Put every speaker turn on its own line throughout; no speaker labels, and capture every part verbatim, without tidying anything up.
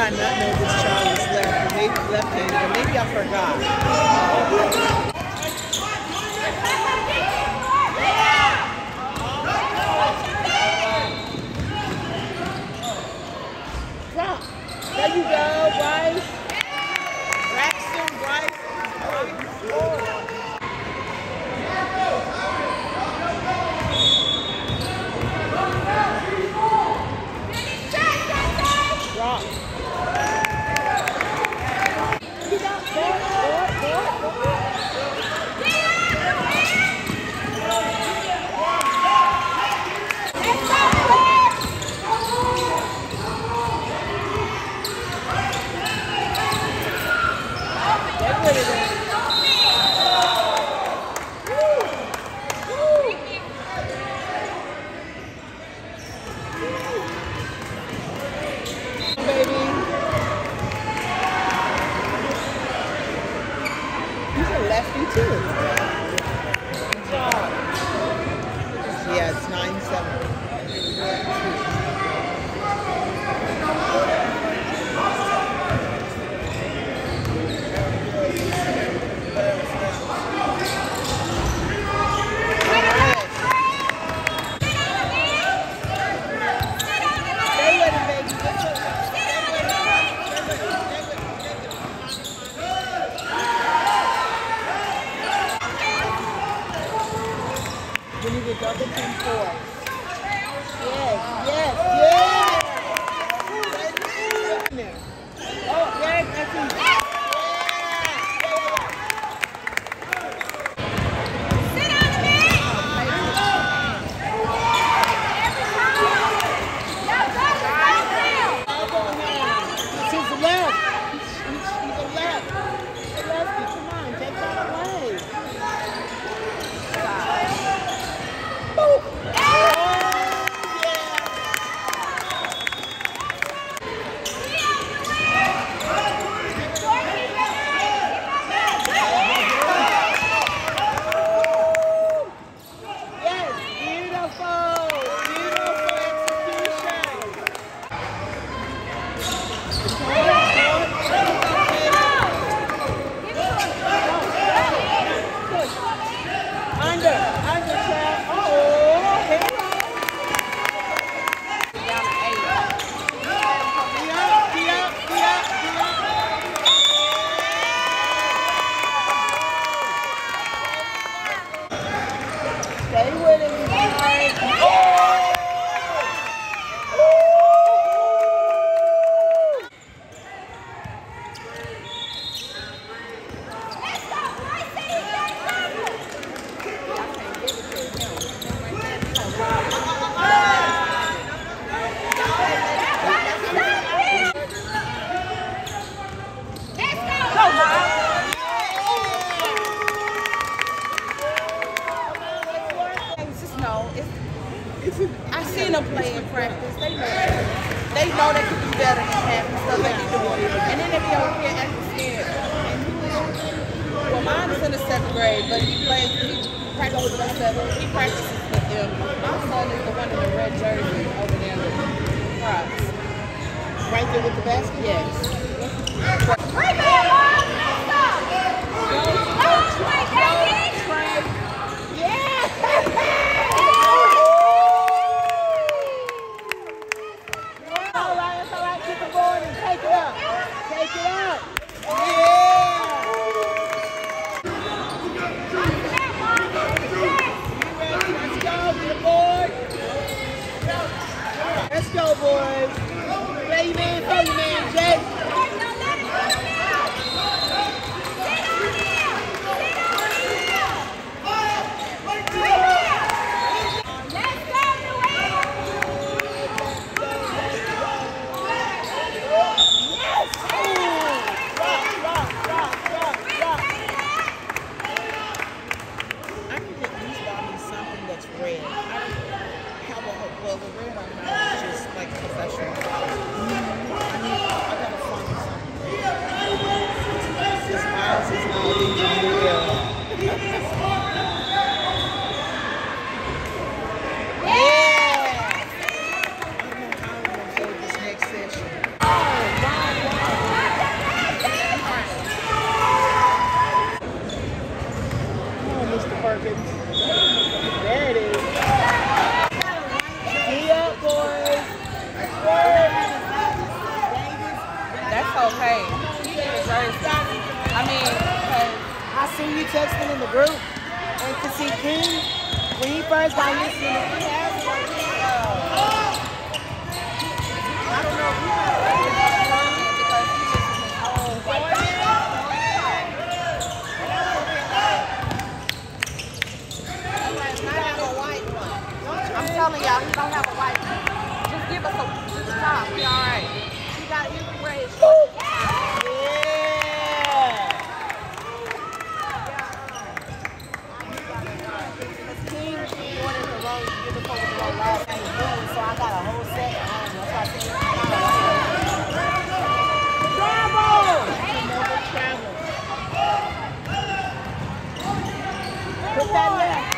I not know this child is left, maybe left-handed, but maybe I forgot. Drop. There you go, Bryce. Braxton, Bryce, Bryce. Drop. Yeah, it's nine seven. We need a double team four. Yes, yes, yes! Oh, yes, that's easy. Yeah. Sit on the bench! To the left. He's, he's, he's a left. He's a lefty. Come on, take that away. Stay with him. Oh! I've seen them play in practice. They know they know they can do better than half the stuff they be doing. And then they be over here acting scared. Well, mine is in the seventh grade, but he plays, he practices with seven. He practices with them. My son is the one in the red jersey over there in the props. Right there with the basket? Yes. Right there, Mom! Go, go, Trey, Trey. Yeah! Take it out. Yeah. Let's go, get aboard. Let's go, boys. Play your man, play your man, Jay.
see you texting in the group, and to see King, when he first got his in the house, uh, I don't know if he might have been because he was in his whole white I'm telling y'all, he don't have a white one. Just give us a just a top. Be all right. He got he can wear his shorts. Yeah. Because King wanted to roll, give the folks to roll last night doing, so I got a whole set at home. That's why I said travel. Travel. Put that left.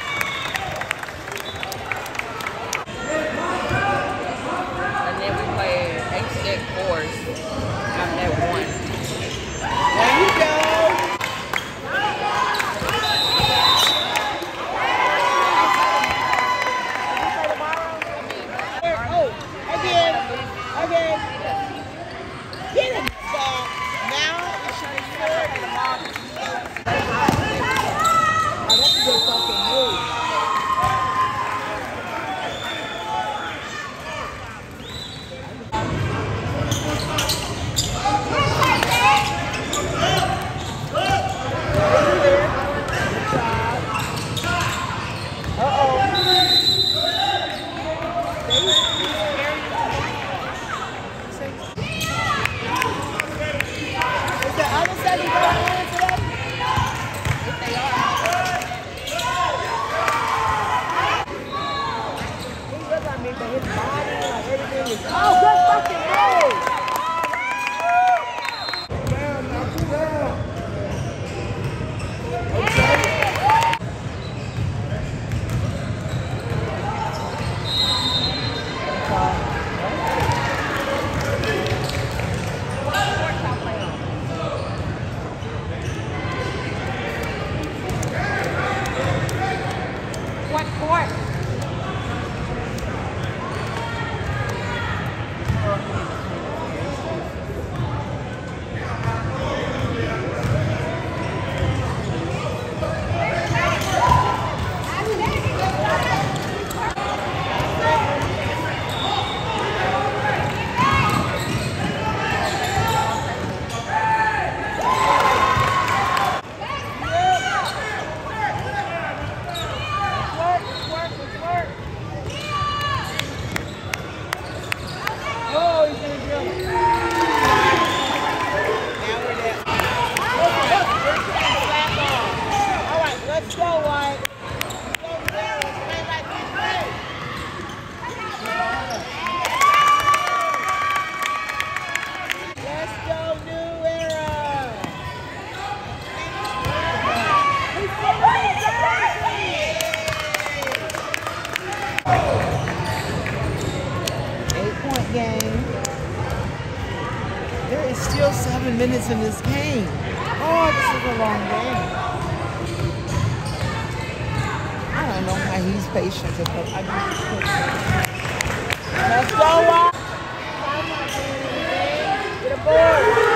Still seven minutes in this game. Oh, this is a long game. I don't know how he's patient with us. I just let's go on. Get a board.